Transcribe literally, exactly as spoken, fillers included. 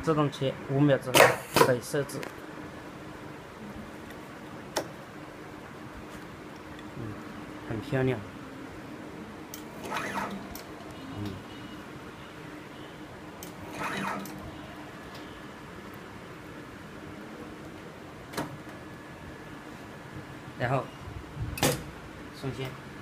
自动切，五秒之后可以设置。嗯，很漂亮。嗯。然后松线。